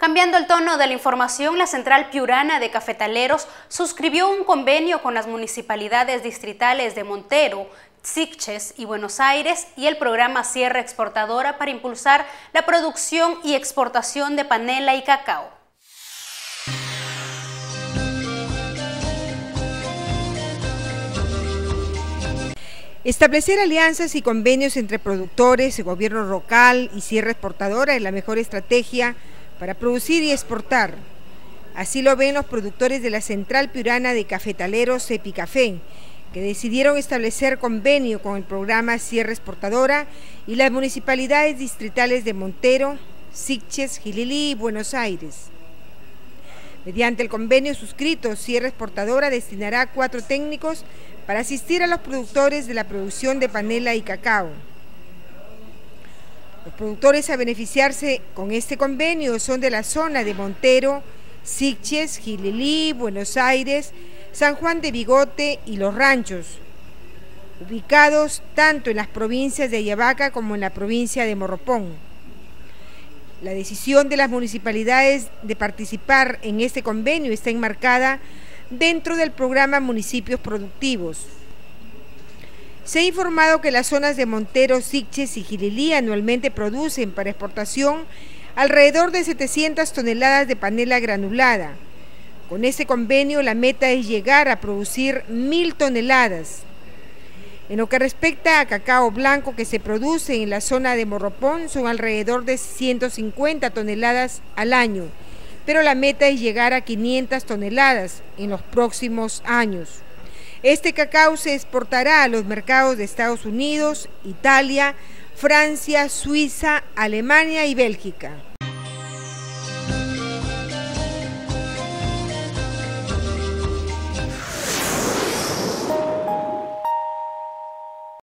Cambiando el tono de la información, la Central Piurana de Cafetaleros suscribió un convenio con las municipalidades distritales de Montero, Siches y Buenos Aires y el programa Sierra Exportadora para impulsar la producción y exportación de panela y cacao. Establecer alianzas y convenios entre productores, el gobierno local y Sierra Exportadora es la mejor estrategia para producir y exportar. Así lo ven los productores de la Central Piurana de Cafetaleros Epicafé, que decidieron establecer convenio con el programa Sierra Exportadora y las municipalidades distritales de Montero, Siches, Jilili y Buenos Aires. Mediante el convenio suscrito, Sierra Exportadora destinará 4 técnicos para asistir a los productores de la producción de panela y cacao. Los productores a beneficiarse con este convenio son de la zona de Montero, Siches, Jilili, Buenos Aires, San Juan de Bigote y Los Ranchos, ubicados tanto en las provincias de Ayabaca como en la provincia de Morropón. La decisión de las municipalidades de participar en este convenio está enmarcada dentro del programa Municipios Productivos. Se ha informado que las zonas de Montero, Siches y Jilili anualmente producen para exportación alrededor de 700 toneladas de panela granulada. Con este convenio la meta es llegar a producir 1000 toneladas. En lo que respecta a cacao blanco que se produce en la zona de Morropón son alrededor de 150 toneladas al año, pero la meta es llegar a 500 toneladas en los próximos años. Este cacao se exportará a los mercados de Estados Unidos, Italia, Francia, Suiza, Alemania y Bélgica.